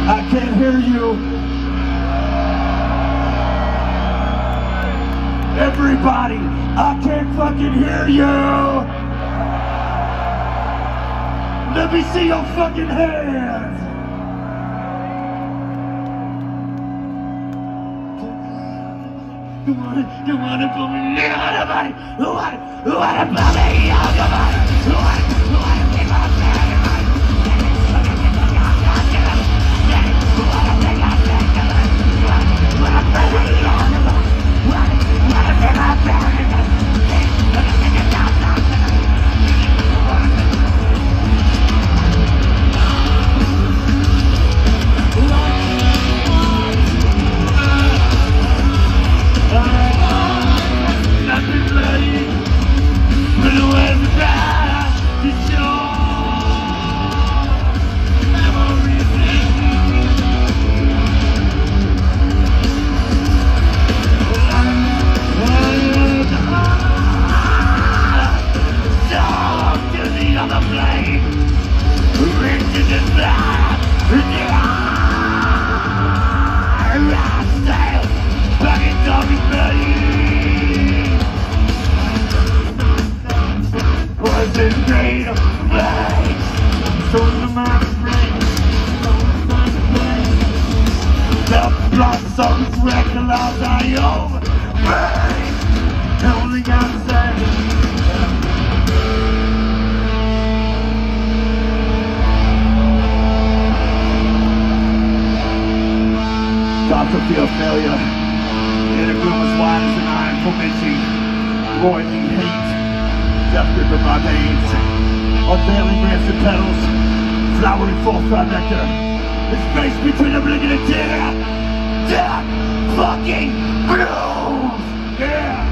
I can't hear you. Everybody, I can't fucking hear you. Let me see your fucking hands. You wanna put me down, nobody. Who wanna put me down, nobody. Who wanna keep my family? Who wanna take my family? Who wanna put me down, nobody. Who wanna take my family? Doctor feel failure in a room as wide as an iron, fomenting roiling hate, death grip in my veins, unveiling rancid petals, flowering forthright nectar, the space between oblivion and death, fucking blues, yeah.